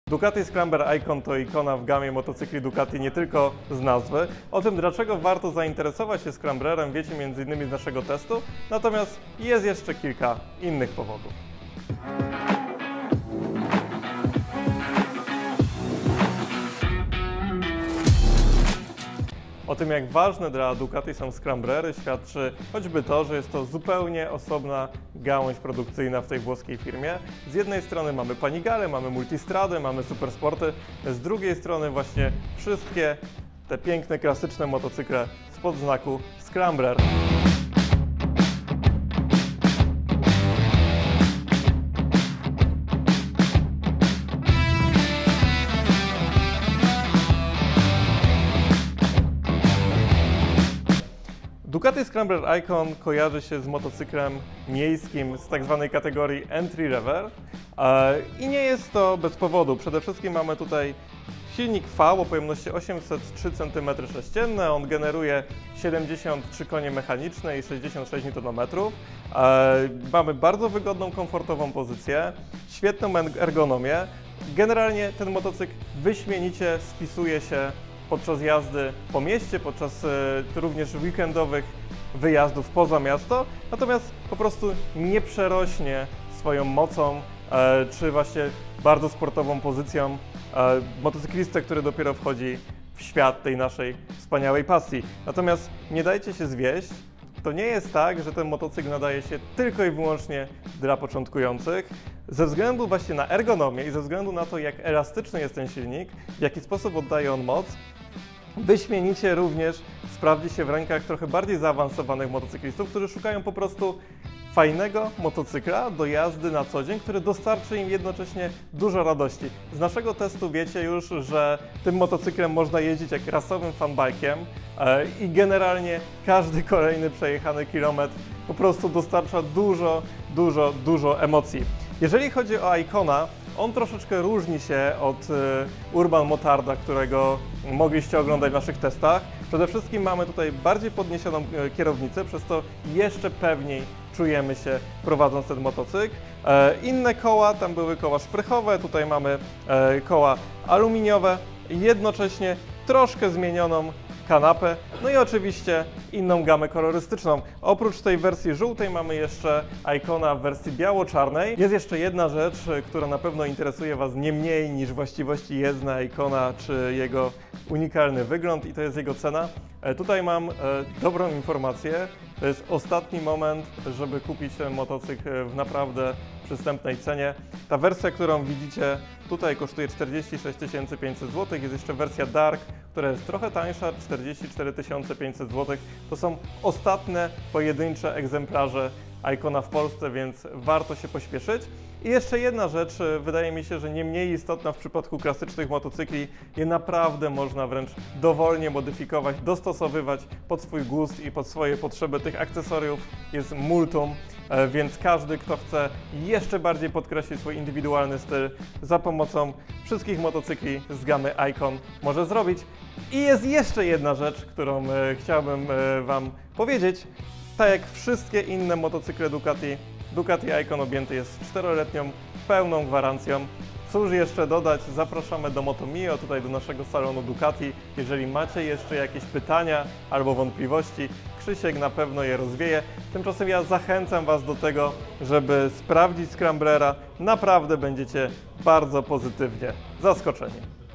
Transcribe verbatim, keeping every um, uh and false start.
Ducati Scrambler Icon to ikona w gamie motocykli Ducati nie tylko z nazwy. O tym, dlaczego warto zainteresować się Scramblerem, wiecie między innymi z naszego testu, natomiast jest jeszcze kilka innych powodów. O tym, jak ważne dla Ducati są Scramblery, świadczy choćby to, że jest to zupełnie osobna gałąź produkcyjna w tej włoskiej firmie. Z jednej strony mamy Panigale, mamy Multistrady, mamy Supersporty, z drugiej strony właśnie wszystkie te piękne, klasyczne motocykle spod znaku Scrambler. Ducati Scrambler Icon kojarzy się z motocyklem miejskim z tak zwanej kategorii Entry Level i nie jest to bez powodu. Przede wszystkim mamy tutaj silnik V o pojemności osiemset trzy centymetry sześcienne, on generuje siedemdziesiąt trzy konie mechaniczne i sześćdziesiąt sześć niutonometrów. Mamy bardzo wygodną, komfortową pozycję, świetną ergonomię. Generalnie ten motocykl wyśmienicie spisuje się podczas jazdy po mieście, podczas e, również weekendowych wyjazdów poza miasto, natomiast po prostu nie przerośnie swoją mocą e, czy właśnie bardzo sportową pozycją e, motocyklistę, który dopiero wchodzi w świat tej naszej wspaniałej pasji. Natomiast nie dajcie się zwieść, to nie jest tak, że ten motocykl nadaje się tylko i wyłącznie dla początkujących. Ze względu właśnie na ergonomię i ze względu na to, jak elastyczny jest ten silnik, w jaki sposób oddaje on moc, wyśmienicie również sprawdzi się w rękach trochę bardziej zaawansowanych motocyklistów, którzy szukają po prostu fajnego motocykla do jazdy na co dzień, który dostarczy im jednocześnie dużo radości. Z naszego testu wiecie już, że tym motocyklem można jeździć jak rasowym fanbike'iem i generalnie każdy kolejny przejechany kilometr po prostu dostarcza dużo, dużo, dużo emocji. Jeżeli chodzi o Icona, on troszeczkę różni się od Urban Motarda, którego mogliście oglądać w naszych testach. Przede wszystkim mamy tutaj bardziej podniesioną kierownicę, przez to jeszcze pewniej czujemy się prowadząc ten motocykl. Inne koła, tam były koła szprychowe, tutaj mamy koła aluminiowe i jednocześnie troszkę zmienioną kanapę, no i oczywiście inną gamę kolorystyczną. Oprócz tej wersji żółtej mamy jeszcze Icona w wersji biało-czarnej. Jest jeszcze jedna rzecz, która na pewno interesuje Was nie mniej niż właściwości jezdne Icona czy jego unikalny wygląd i to jest jego cena. Tutaj mam dobrą informację, to jest ostatni moment, żeby kupić ten motocykl w naprawdę przystępnej cenie. Ta wersja, którą widzicie tutaj, kosztuje czterdzieści sześć tysięcy pięćset złotych, jest jeszcze wersja Dark, która jest trochę tańsza, czterdzieści cztery tysiące pięćset złotych. To są ostatnie pojedyncze egzemplarze Icona w Polsce, więc warto się pośpieszyć. I jeszcze jedna rzecz, wydaje mi się, że nie mniej istotna w przypadku klasycznych motocykli, je naprawdę można wręcz dowolnie modyfikować, dostosowywać pod swój gust i pod swoje potrzeby. Tych akcesoriów jest multum, więc każdy, kto chce jeszcze bardziej podkreślić swój indywidualny styl, za pomocą wszystkich motocykli z gamy Icon może zrobić. I jest jeszcze jedna rzecz, którą chciałbym Wam powiedzieć. Tak jak wszystkie inne motocykle Ducati, Ducati Icon objęty jest czteroletnią pełną gwarancją. Cóż jeszcze dodać, zapraszamy do Motomio, tutaj do naszego salonu Ducati. Jeżeli macie jeszcze jakieś pytania albo wątpliwości, Krzysiek na pewno je rozwieje. Tymczasem ja zachęcam Was do tego, żeby sprawdzić Scramblera. Naprawdę będziecie bardzo pozytywnie zaskoczeni.